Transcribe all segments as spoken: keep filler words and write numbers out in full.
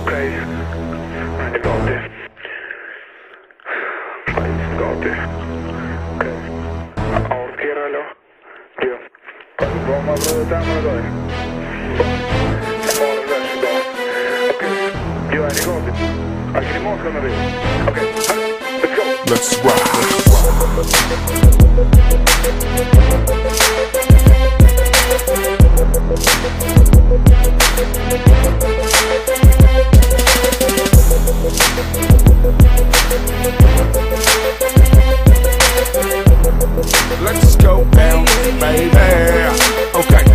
Okay, I got it. I got it. Okay. Avskera eller? Ja. Vad man bröt där med dig? All the rest då. Okay. Ja, I got it. I can more gonna be. Okay. Let's go. Let's ride. Let's go down, baby. Okay.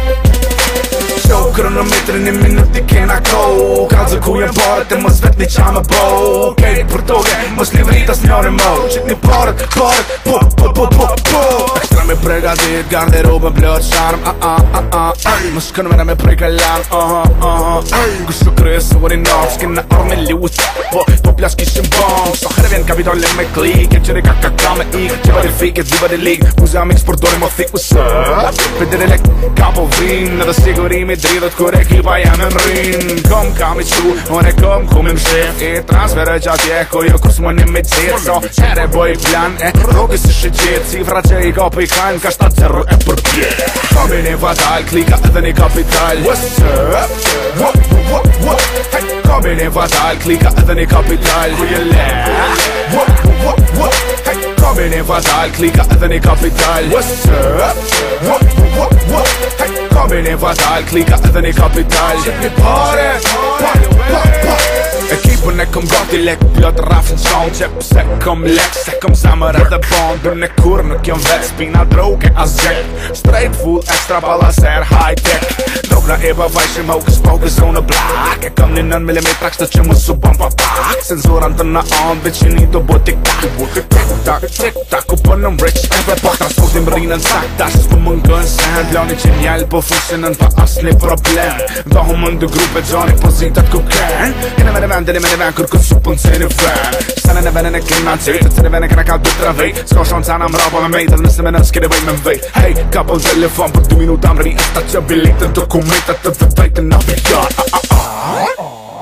So kronometrin i minuti kena go. Kalëzëkujem parët e mos vet një qamë bo. Okej, për toke, mos një vritas njërë mo. Qit një parët, parët, po, po, po, po, po. Ekstra me pregadit, garderobën blot sharm. Ah, ah, ah, ah, ay. Mos kënë mene me preka lan. Aha, aha, ay. Gushu kryesë, u e nërë, s'kena arme liut. Po, po plas kishim bom. So herë vjen kapitolin me klik. E qëri ka ka ka me ik. Qeba di fik, e ziba di lig. Muza mix përdori mo thik, what's up? Pedir e lek, kapo vin. Edhe sigurimi dridhët kur ekipa jam e mrin. Kom kam i qu, unë e kom ku me mshef. E transfer e gjatje, ku jo kus më një me qet. So, here boj plan, e rogës i shqet. Cifra që i ka për i kan, ka shtat zero e për pjet. Komi një fatal, klika edhe një kapital. What's up? What, what, what? Hey, komi një fatal, klika edhe një kapital. Ku je le? What, what, what? Hey, komi një fatal, klika edhe një kapital. What's up? What, what, what? Hey, komi një fatal, klika edhe një kapital. Qit një pare, pa, pa, pa. Ekipën e kom gati lek, plot rafin qon. Qep se kom lek, se kom zamër edhe bon. Dër në kur nuk jom vet, spina droge as gjek. Straight full, extra balaser, high tech. Drogra e bavajshim, hocus pocus on the block. E kom një nën milimetra, kështë që më su bom pa pak. Senzuran të në on, veqini do bo tik tak. Tik tak, tik tak, ku pënëm rich edhe pak. Transportim rinën sak, dashës për mëngën sen. Plani që njall po fushënën pa asni problem. Dohu më ndë grupe gjoni pozitat ku ken. Kene me Deli me neven kërkën supën se në ven. Sene në venën e kena në qëjtë, se në venën kena ka dy tre vejt. S'ka shonë cana më rapa me mejtë, edhe nëse me në s'kene vejt me mvejt. Hej, ka për telefon për du minuta më ri. Esta që biletën dokumentat të vëdajtë në avion.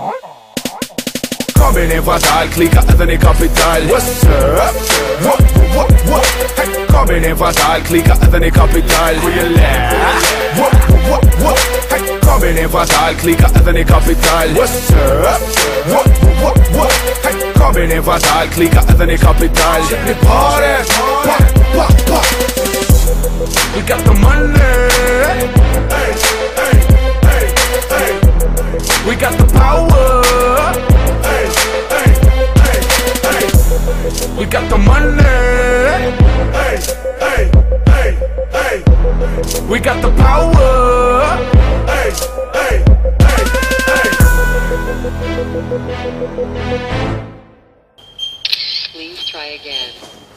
Komi një fatal, klika edhe një kapital. What's up? What, what, what? Hey, komi një fatal, klika edhe një kapital. Ku je le? What, what, what? Hey, komi një fatal, klika edhe një kapital. What's up? What, what, what? Hey, komi një fatal, klika edhe një kapital. Qit një pare, pa, pa, pa. We got the money. Hey, hey, hey, hey. We got the power. We got the money. Hey, hey, hey, hey. We got the power. Hey, hey, hey, hey. Please try again.